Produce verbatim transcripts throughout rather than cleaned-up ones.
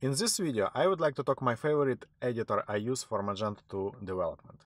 In this video, I would like to talk my favorite editor I use for Magento two development.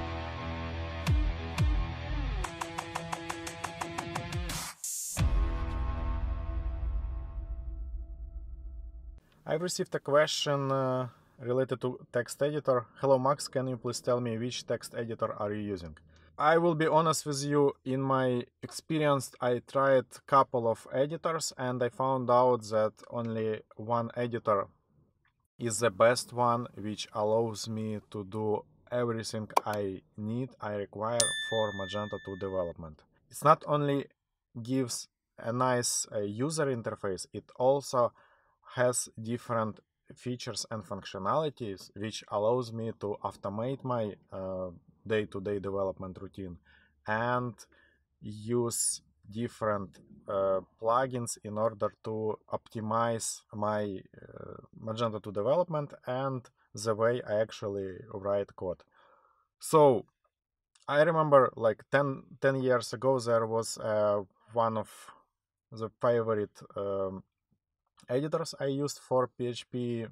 I've received a question uh, related to text editor. Hello Max, can you please tell me which text editor are you using? I will be honest with you, in my experience I tried a couple of editors and I found out that only one editor is the best one, which allows me to do everything I need, I require for Magento two development. It's not only gives a nice uh, user interface, it also has different features and functionalities which allows me to automate my uh, day-to-day development routine and use different uh, plugins in order to optimize my uh, Magento two development and the way I actually write code. So I remember like ten, ten years ago there was uh, one of the favorite um, editors I used for P H P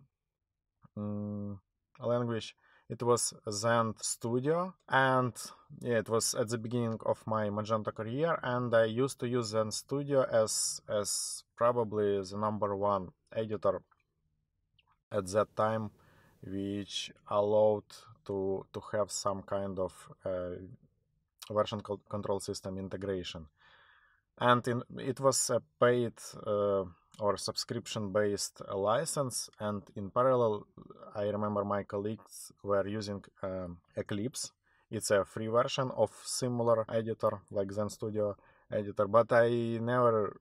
um, language. It was Zend Studio, and yeah, it was at the beginning of my Magento career, and I used to use Zend Studio as as probably the number one editor at that time, which allowed to to have some kind of uh, version control system integration. And in, it was a paid uh, or subscription-based license, and in parallel, I remember my colleagues were using um, Eclipse. It's a free version of similar editor like Zend Studio editor, but I never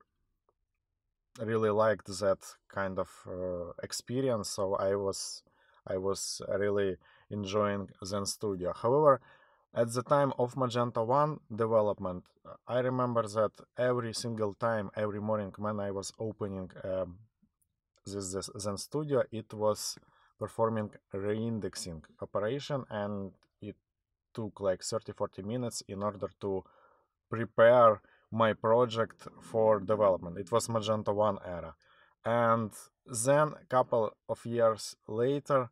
really liked that kind of uh, experience, so I was I was really enjoying Zend Studio. However, at the time of Magento one development, I remember that every single time, every morning when I was opening um, this, this Zend Studio, it was performing reindexing operation, and it took like thirty to forty minutes in order to prepare my project for development. It was Magento one era. And then a couple of years later,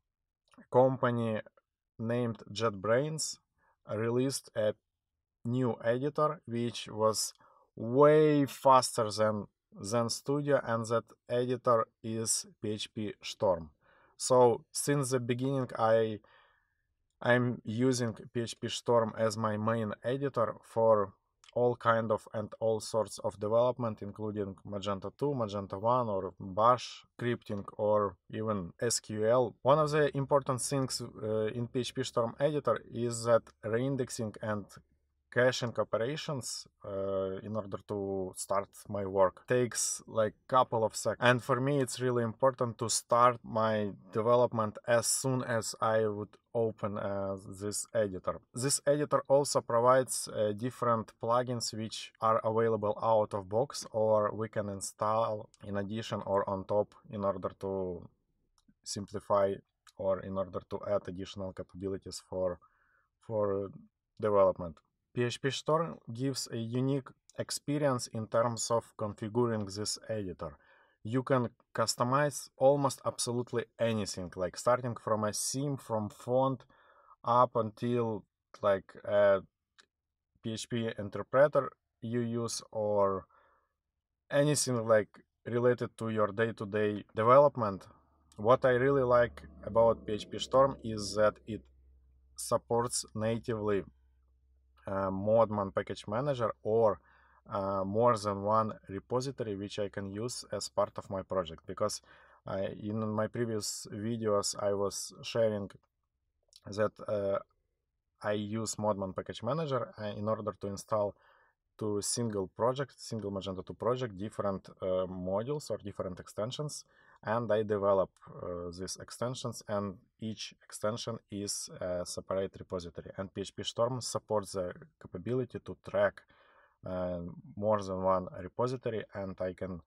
a company named JetBrains released a new editor which was way faster than Zend Studio, and that editor is P H P Storm. So since the beginning I I'm using P H P Storm as my main editor for all kind of and all sorts of development, including Magento two, Magento one, or Bash scripting, or even S Q L. One of the important things uh, in P H P Storm editor is that reindexing and caching operations uh, in order to start my work takes like couple of seconds. And for me, it's really important to start my development as soon as I would open uh, this editor. This editor also provides uh, different plugins which are available out of box, or we can install in addition or on top in order to simplify or in order to add additional capabilities for, for development. P H P Storm gives a unique experience in terms of configuring this editor. You can customize almost absolutely anything, like starting from a theme, from font, up until like a P H P interpreter you use, or anything like related to your day-to-day development. What I really like about P H P Storm is that it supports natively Uh, Modman Package Manager, or uh, more than one repository which I can use as part of my project, because I, in my previous videos I was sharing that uh, I use Modman Package Manager uh, in order to install to single project, single Magento two project, different uh, modules or different extensions, and I develop uh, these extensions, and each extension is a separate repository. And P H P Storm supports the capability to track uh, more than one repository, and I can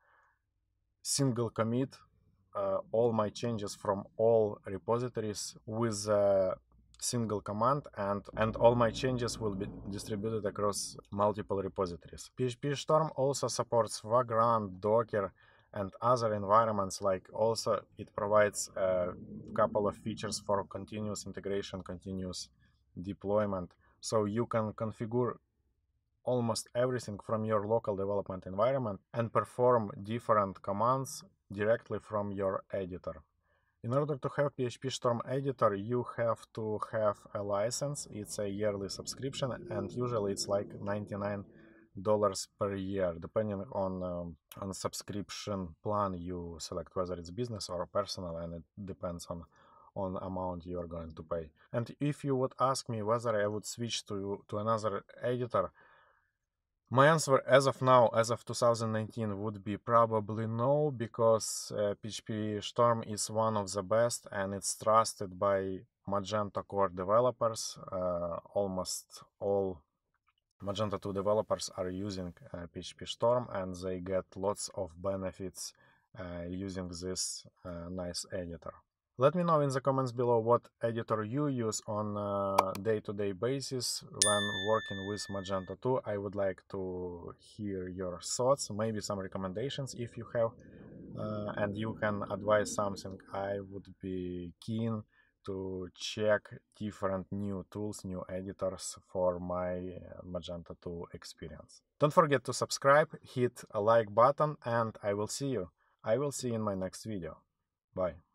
single commit uh, all my changes from all repositories with a single command, and, and all my changes will be distributed across multiple repositories. P H P Storm also supports Vagrant, Docker, and other environments. Like also it provides a couple of features for continuous integration, continuous deployment. So you can configure almost everything from your local development environment and perform different commands directly from your editor. In order to have P H P Storm editor, you have to have a license. It's a yearly subscription, and usually it's like ninety-nine dollars per year, depending on um, on subscription plan you select, whether it's business or personal, and it depends on on amount you are going to pay. And if you would ask me whether I would switch to to another editor, my answer as of now, as of two thousand nineteen, would be probably no, because uh, P H P Storm is one of the best and it's trusted by Magento core developers. Uh, almost all Magento two developers are using uh, P H P Storm, and they get lots of benefits uh, using this uh, nice editor. Let me know in the comments below what editor you use on a day-to-day basis when working with Magento two. I would like to hear your thoughts, maybe some recommendations if you have, uh, and you can advise something. I would be keen to check different new tools, new editors for my Magento two experience. Don't forget to subscribe, hit a like button, and I will see you. I will see you in my next video. Bye.